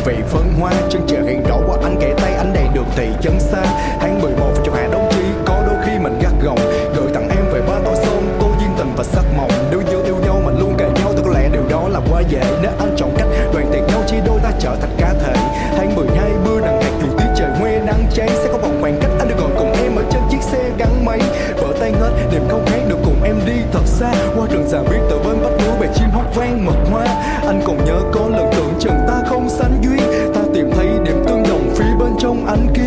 vị phân hoa. Chân trời hiện rõ qua anh kể tay anh đầy được thị trấn xa. Tháng 11 trong hạ đông chí có đôi khi mình gắt gỏng, gửi tặng em về ba tỏi son tô duyên tình và sắc mộng. Nếu như yêu nhau mà luôn kề nhau thì có lẽ điều đó là quá dễ. Nếu anh chọn cách đoàn tiệc nhau chia đôi ta trở thành cá thể. Tháng 12 mưa nặng hạt dù tiết trời ngoe nắng cháy, sẽ có vòng khoảng cách anh được ngồi cùng em ở trên chiếc xe gắn máy. Vỡ tan hết niềm không khác được cùng em đi thật xa, qua rừng già biết từ bên vách núi bè chim hót vang mật hoa. Anh còn nhớ có lần tưởng chừng ta không sánh duyên, ta tìm thấy điểm tương đồng phía bên trong anh kia.